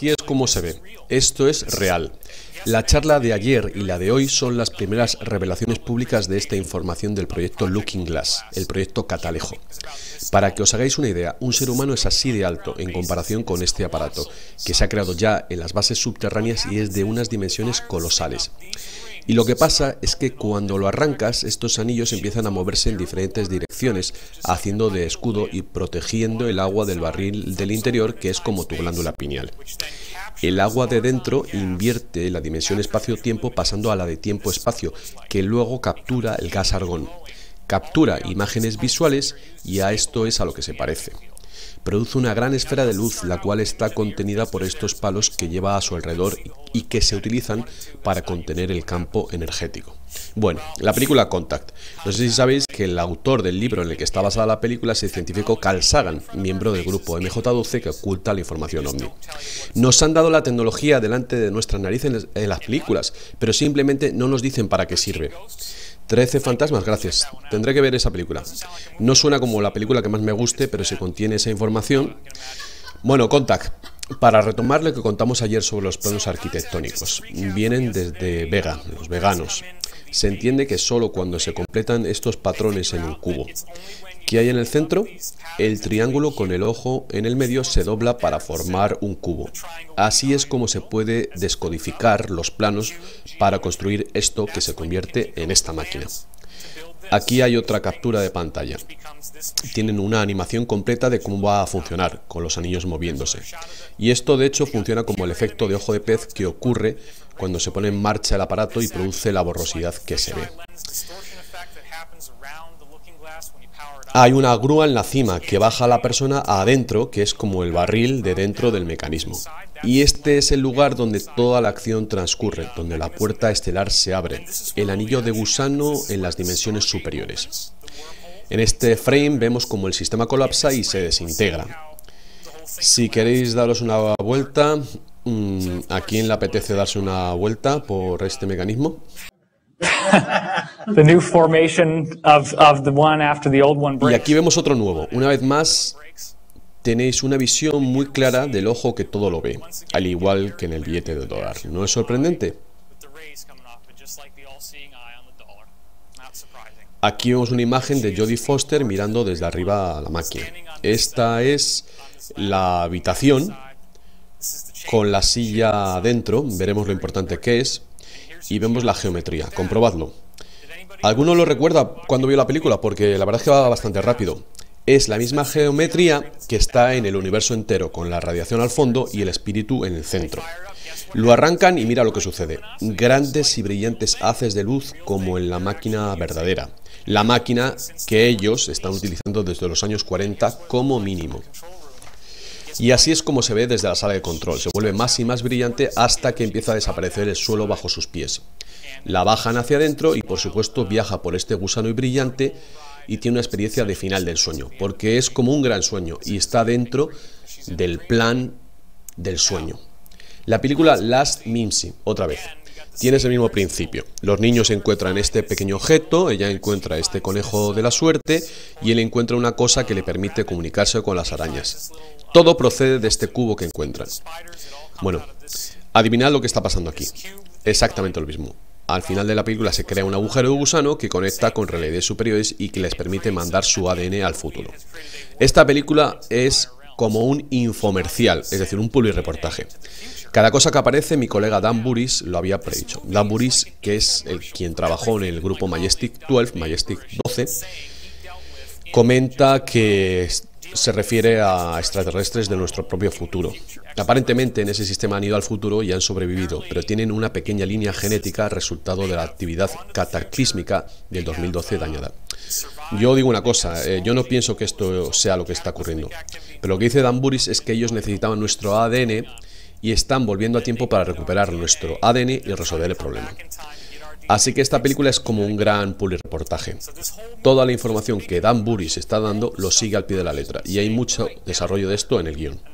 Así es como se ve. Esto es real. La charla de ayer y la de hoy son las primeras revelaciones públicas de esta información del proyecto Looking Glass, el proyecto Catalejo. Para que os hagáis una idea, un ser humano es así de alto en comparación con este aparato, que se ha creado ya en las bases subterráneas y es de unas dimensiones colosales. Y lo que pasa es que cuando lo arrancas, estos anillos empiezan a moverse en diferentes direcciones, haciendo de escudo y protegiendo el agua del barril del interior, que es como tu glándula pineal. El agua de dentro invierte la dimensión espacio-tiempo pasando a la de tiempo-espacio, que luego captura el gas argón. Captura imágenes visuales y a esto es a lo que se parece. Produce una gran esfera de luz, la cual está contenida por estos palos que lleva a su alrededor y que se utilizan para contener el campo energético. Bueno, la película Contact. No sé si sabéis que el autor del libro en el que está basada la película es el científico Carl Sagan, miembro del grupo MJ12 que oculta la información OVNI. Nos han dado la tecnología delante de nuestras narices en las películas, pero simplemente no nos dicen para qué sirve. 13 fantasmas, gracias. Tendré que ver esa película. No suena como la película que más me guste, pero si contiene esa información... Bueno, Contact. Para retomar lo que contamos ayer sobre los planos arquitectónicos. Vienen desde Vega, los veganos. Se entiende que solo cuando se completan estos patrones en un cubo. ¿Qué hay en el centro? El triángulo con el ojo en el medio se dobla para formar un cubo. Así es como se puede descodificar los planos para construir esto que se convierte en esta máquina. Aquí hay otra captura de pantalla. Tienen una animación completa de cómo va a funcionar, con los anillos moviéndose. Y esto de hecho funciona como el efecto de ojo de pez que ocurre cuando se pone en marcha el aparato y produce la borrosidad que se ve. Hay una grúa en la cima que baja a la persona adentro, que es como el barril de dentro del mecanismo. Y este es el lugar donde toda la acción transcurre, donde la puerta estelar se abre, el anillo de gusano en las dimensiones superiores. En este frame vemos como el sistema colapsa y se desintegra. Si queréis daros una vuelta, ¿a quién le apetece darse una vuelta por este mecanismo? Y aquí vemos otro nuevo. Una vez más, tenéis una visión muy clara del ojo que todo lo ve, al igual que en el billete de dólar. ¿No es sorprendente? Aquí vemos una imagen de Jodie Foster mirando desde arriba a la máquina. Esta es la habitación con la silla adentro. Veremos lo importante que es. Y vemos la geometría, comprobadlo. ¿Alguno lo recuerda cuando vio la película? Porque la verdad es que va bastante rápido. Es la misma geometría que está en el universo entero, con la radiación al fondo y el espíritu en el centro. Lo arrancan y mira lo que sucede. Grandes y brillantes haces de luz como en la máquina verdadera. La máquina que ellos están utilizando desde los años 40 como mínimo. Y así es como se ve desde la sala de control. Se vuelve más y más brillante hasta que empieza a desaparecer el suelo bajo sus pies. La bajan hacia adentro y por supuesto viaja por este gusano y brillante y tiene una experiencia de final del sueño, porque es como un gran sueño y está dentro del plan del sueño. La película Last Mimsy, otra vez, tiene ese mismo principio. Los niños encuentran este pequeño objeto, ella encuentra este conejo de la suerte y él encuentra una cosa que le permite comunicarse con las arañas. Todo procede de este cubo que encuentran. Bueno, adivinad lo que está pasando aquí. Exactamente lo mismo. Al final de la película se crea un agujero de gusano que conecta con realidades superiores y que les permite mandar su ADN al futuro. Esta película es como un infomercial, es decir, un publireportaje. Cada cosa que aparece, mi colega Dan Burris lo había predicho. Dan Burris, que es quien trabajó en el grupo Majestic 12, Majestic 12, comenta que se refiere a extraterrestres de nuestro propio futuro. Aparentemente en ese sistema han ido al futuro y han sobrevivido, pero tienen una pequeña línea genética resultado de la actividad cataclísmica del 2012 dañada. Yo digo una cosa, yo no pienso que esto sea lo que está ocurriendo, pero lo que dice Dan Burris es que ellos necesitaban nuestro ADN y están volviendo a tiempo para recuperar nuestro ADN y resolver el problema. Así que esta película es como un gran publireportaje. Toda la información que Dan Burris está dando lo sigue al pie de la letra y hay mucho desarrollo de esto en el guión.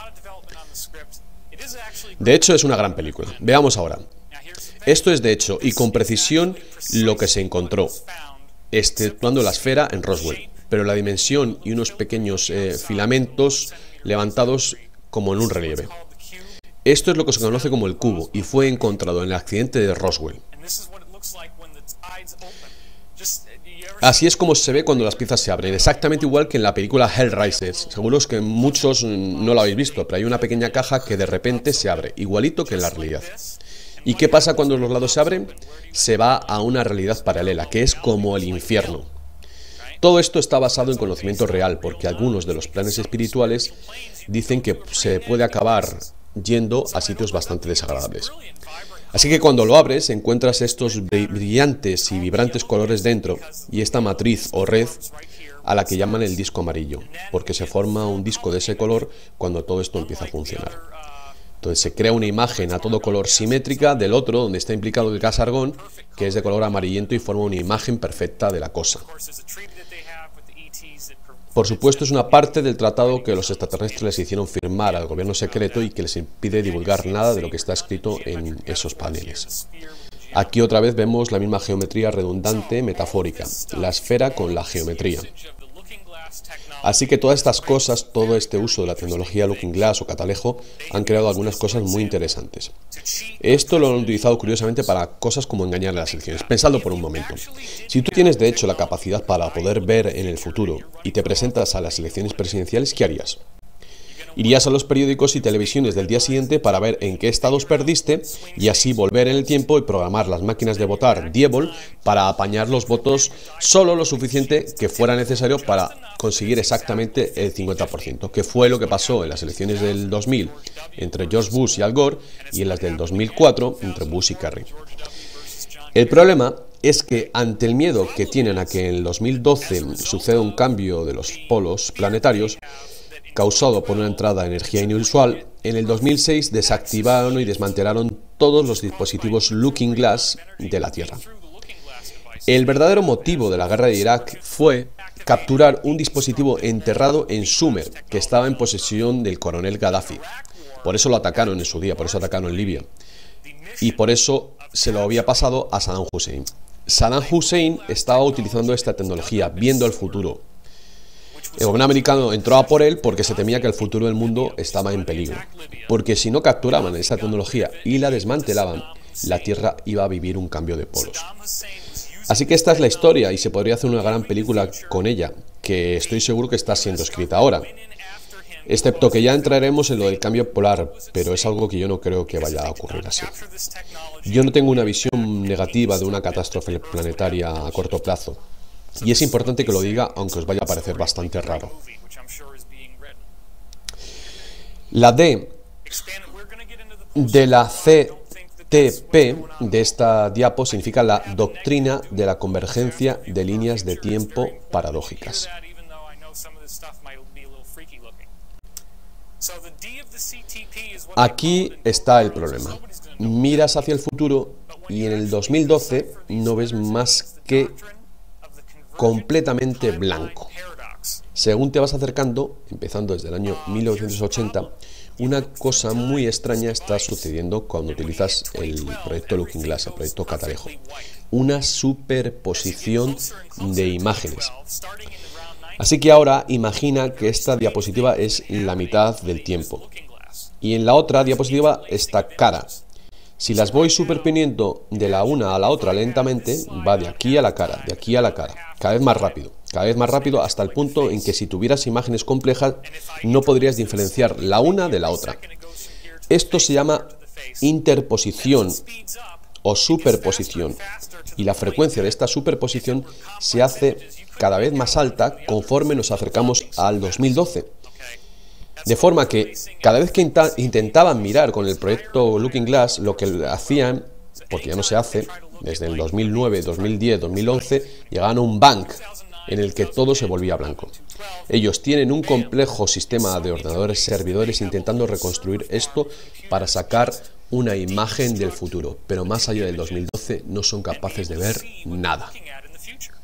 De hecho es una gran película. Veamos ahora. Esto es de hecho y con precisión lo que se encontró, exceptuando la esfera en Roswell, pero la dimensión y unos pequeños filamentos levantados como en un relieve. Esto es lo que se conoce como el cubo y fue encontrado en el accidente de Roswell. Así es como se ve cuando las piezas se abren, exactamente igual que en la película Hellraiser. Seguro que muchos no lo habéis visto, pero hay una pequeña caja que de repente se abre, igualito que en la realidad. ¿Y qué pasa cuando los lados se abren? Se va a una realidad paralela, que es como el infierno. Todo esto está basado en conocimiento real, porque algunos de los planes espirituales dicen que se puede acabar yendo a sitios bastante desagradables. Así que cuando lo abres encuentras estos brillantes y vibrantes colores dentro y esta matriz o red a la que llaman el disco amarillo, porque se forma un disco de ese color cuando todo esto empieza a funcionar. Entonces se crea una imagen a todo color simétrica del otro, donde está implicado el gas argón, que es de color amarillento y forma una imagen perfecta de la cosa. Por supuesto, es una parte del tratado que los extraterrestres les hicieron firmar al gobierno secreto y que les impide divulgar nada de lo que está escrito en esos paneles. Aquí otra vez vemos la misma geometría redundante metafórica, la esfera con la geometría. Así que todas estas cosas, todo este uso de la tecnología Looking Glass o catalejo, han creado algunas cosas muy interesantes. Esto lo han utilizado curiosamente para cosas como engañar a las elecciones. Pensadlo por un momento. Si tú tienes de hecho la capacidad para poder ver en el futuro y te presentas a las elecciones presidenciales, ¿qué harías? Irías a los periódicos y televisiones del día siguiente para ver en qué estados perdiste y así volver en el tiempo y programar las máquinas de votar Diebol para apañar los votos solo lo suficiente que fuera necesario para conseguir exactamente el 50%, que fue lo que pasó en las elecciones del 2000 entre George Bush y Al Gore y en las del 2004 entre Bush y Kerry. El problema es que ante el miedo que tienen a que en el 2012 suceda un cambio de los polos planetarios, causado por una entrada de energía inusual, en el 2006 desactivaron y desmantelaron todos los dispositivos Looking Glass de la Tierra. El verdadero motivo de la guerra de Irak fue capturar un dispositivo enterrado en Sumer, que estaba en posesión del coronel Gaddafi. Por eso lo atacaron en su día, por eso atacaron en Libia. Y por eso se lo había pasado a Saddam Hussein. Saddam Hussein estaba utilizando esta tecnología, viendo el futuro. El gobierno americano entró a por él porque se temía que el futuro del mundo estaba en peligro. Porque si no capturaban esa tecnología y la desmantelaban, la Tierra iba a vivir un cambio de polos. Así que esta es la historia y se podría hacer una gran película con ella, que estoy seguro que está siendo escrita ahora. Excepto que ya entraremos en lo del cambio polar, pero es algo que yo no creo que vaya a ocurrir así. Yo no tengo una visión negativa de una catástrofe planetaria a corto plazo. Y es importante que lo diga, aunque os vaya a parecer bastante raro. La D de la CTP de esta diapo significa la doctrina de la convergencia de líneas de tiempo paradójicas. Aquí está el problema. Miras hacia el futuro y en el 2012 no ves más que completamente blanco. Según te vas acercando, empezando desde el año 1980, una cosa muy extraña está sucediendo cuando utilizas el proyecto Looking Glass, el proyecto Catalejo. Una superposición de imágenes. Así que ahora imagina que esta diapositiva es la mitad del tiempo. Y en la otra diapositiva está cara. Si las voy superponiendo de la una a la otra lentamente, va de aquí a la cara, de aquí a la cara, cada vez más rápido hasta el punto en que si tuvieras imágenes complejas no podrías diferenciar la una de la otra. Esto se llama interposición o superposición y la frecuencia de esta superposición se hace cada vez más alta conforme nos acercamos al 2012. De forma que cada vez que intentaban mirar con el proyecto Looking Glass, lo que hacían, porque ya no se hace, desde el 2009, 2010, 2011, llegaban a un bank en el que todo se volvía blanco. Ellos tienen un complejo sistema de ordenadores servidores intentando reconstruir esto para sacar una imagen del futuro, pero más allá del 2012 no son capaces de ver nada.